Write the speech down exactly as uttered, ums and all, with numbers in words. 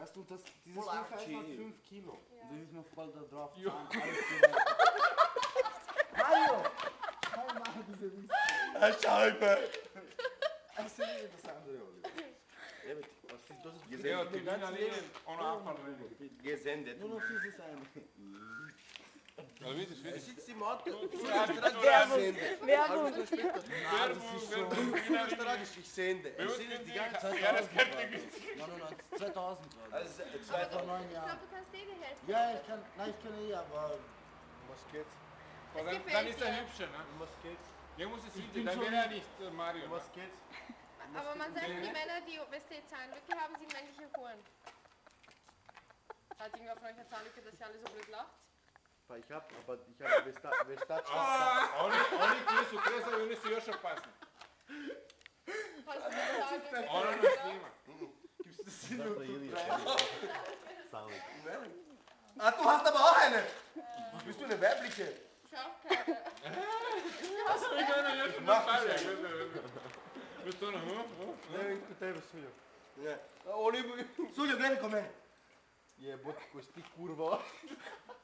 Weißt du, das, dieses Voll Ding hat arg. fünf Kilo. Ja. Und du bist noch voll da drauf. Ja. Mario! Nein, mach diese Whisky. Eine Scheibe! Es ist nicht das andere, Oliver. Ja, mit, was ist das? Ja, Gesendet. die Lina Leben ohne Abfall. Gesendet. Nur noch dieses eine. Ja, wieder, wieder. Es sitzt im Auto. Du Ja, hast gerade Werbung. gesendet. Werbung. Halbe Stunde später. Ah, das ist so. Du hast gerade ich sende. Bei Ich uns sende gibt's die die ganze Zeit. Ja, das könnte günstig. Nein, nein, nein, zweitausend war das. Also, Zwei zwei vor neun Ich Jahren. glaube, du kannst eh die Hälfte. Ja, ich kann, nein, ich kann eh, aber Was geht's? Aber dann, gefällt dann ist er dir. hübscher, ne? Um was geht's? Der muss es Ich sehen, bin dann schon- wäre er nicht äh, Mario. Um Ne? was geht's? Aber man sagt, Ja. die Männer, die weißt du, Zahnlücke haben, sind männliche Huren. Hat irgendwer von euch eine Zahnlücke, dass ihr alle so blöd lacht? Ich hab, aber ich hab, wer statt, wer statt, Ah, auch nicht, auch nicht viel zu krass, aber wir müssen ja schon passen. Hast du eine Zahnlücke? Auch noch das Thema. Gibst du das in Ah, du hast aber auch eine! Bist du eine weibliche? Ich auch keine. Ich kann ja schon mach mal das fallen. Bist du noch, hm? Hm? Ne, in te sujo. Ja. Oliver, sujo, vieni con me. Jebote, questi curva.